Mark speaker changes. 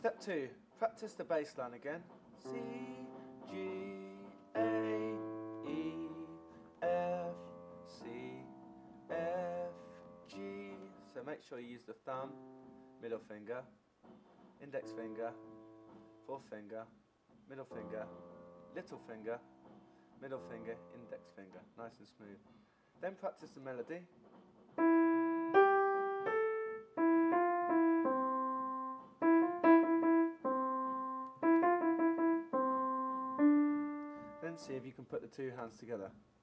Speaker 1: Step 2, practice the bass line again. C, G, A, E, F, C, F, G. So make sure you use the thumb, middle finger, index finger, fourth finger, middle finger, little finger, middle finger, index finger. Nice and smooth. Then practice the melody. Then see if you can put the two hands together.